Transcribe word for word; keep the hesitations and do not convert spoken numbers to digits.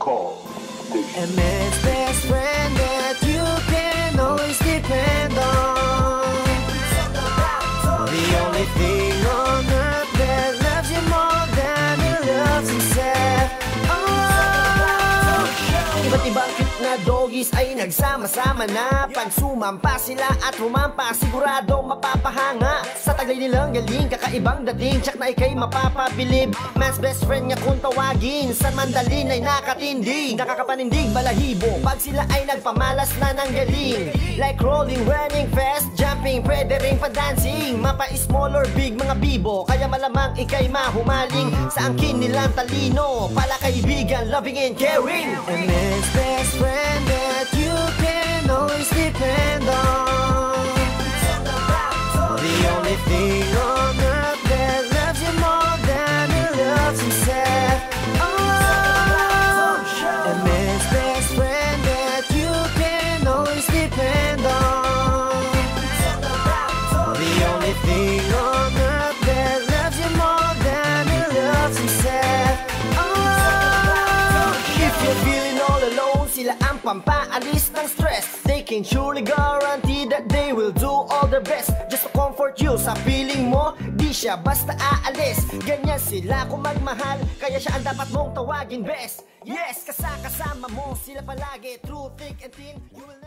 call A man's best friend that you can always depend on. The only thing on earth that loves you more than he loves himself. Oh, iba't ibang cute na doggies ay nagsama-sama na. Pag sumampa sila at rumampa, sigurado mapapahanga. Sa taglay nilang galing, kakaibang dating, tsak na ikay mapapabilib. Man's best friend niya kung tawagin, San Mandalin ay nakatindig, nakakapanindig balahibo pag sila ay nagpamalas na ng galing. Like rolling, running, fast, jumping, pwede rin pa-dancing. Mapa small or big mga bibo, kaya malamang ikay mahumaling sa angkin nilang talino. Pala kaibigan, loving and caring. A man's best friend that you can always depend on. The only thing on earth that loves you more than he loves himself. Oh, a man's best friend that you can always depend on. The only thing on earth that loves you more than he loves himself. Oh, if you're feeling all alone, sila ang pampaalis ng stress. They can surely guarantee that they will do all their best just to comfort you sa feeling mo. Di siya basta aalis, ganyan sila kung magmahal, kaya siya ang dapat mong tawagin best. Yes, kasakasama mo sila palagi, through thick and thin, you will